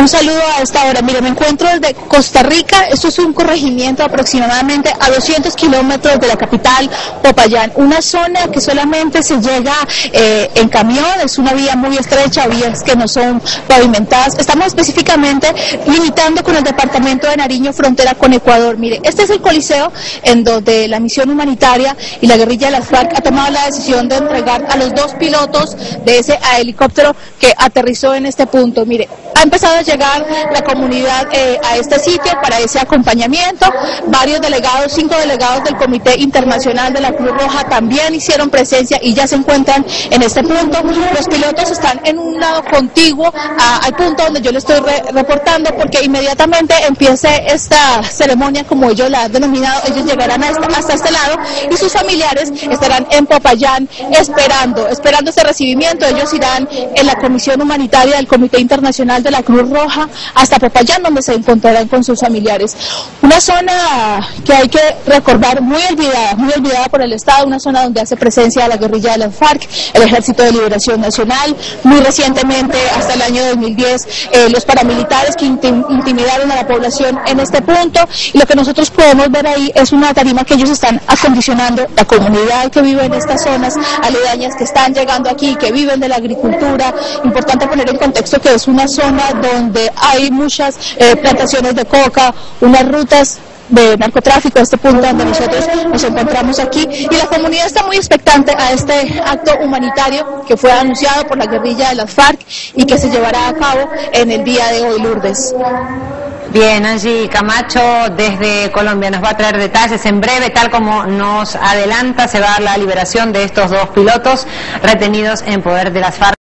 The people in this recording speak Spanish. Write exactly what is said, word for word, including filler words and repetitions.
Un saludo a esta hora. Mire, me encuentro desde Costa Rica. Esto es un corregimiento aproximadamente a doscientos kilómetros de la capital, Popayán. Una zona que solamente se llega eh, en camión, es una vía muy estrecha, vías que no son pavimentadas. Estamos específicamente limitando con el departamento de Nariño, frontera con Ecuador. Mire, este es el coliseo en donde la misión humanitaria y la guerrilla de las FARC ha tomado la decisión de entregar a los dos pilotos de ese helicóptero que aterrizó en este punto. Mire, ha empezado a llegar la comunidad eh, a este sitio para ese acompañamiento. Varios delegados, cinco delegados del Comité Internacional de la Cruz Roja también hicieron presencia y ya se encuentran en este punto. Los pilotos están en un lado contiguo a, al punto donde yo le estoy re reportando, porque inmediatamente empiece esta ceremonia, como ellos la han denominado, ellos llegarán a esta, hasta este lado y sus familiares estarán en Popayán esperando, esperando este recibimiento. Ellos irán en la Comisión Humanitaria del Comité Internacional de la Cruz Roja hasta Popayán, donde se encontrarán con sus familiares. Una zona que hay que recordar muy olvidada, muy olvidada por el Estado, una zona donde hace presencia la guerrilla de las FARC, el Ejército de Liberación Nacional, muy recientemente, hasta el año dos mil diez, eh, los paramilitares que intim intimidaron a la población en este punto, y lo que nosotros podemos ver ahí es una tarima que ellos están acondicionando, la comunidad que vive en estas zonas aledañas, que están llegando aquí, que viven de la agricultura. Importante poner en contexto que es una zona donde hay muchas eh, plantaciones de coca, unas rutas de narcotráfico, a este punto donde nosotros nos encontramos aquí, y la comunidad está muy expectante a este acto humanitario que fue anunciado por la guerrilla de las FARC y que se llevará a cabo en el día de hoy, Lourdes. Bien, Angie Camacho desde Colombia nos va a traer detalles en breve. Tal como nos adelanta, se va a dar la liberación de estos dos pilotos retenidos en poder de las FARC.